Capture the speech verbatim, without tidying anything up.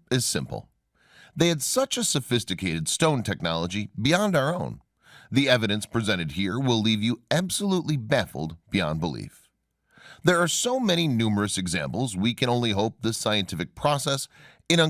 is simple. They had such a sophisticated stone technology beyond our own. The evidence presented here will leave you absolutely baffled beyond belief. There are so many numerous examples, we can only hope the scientific process in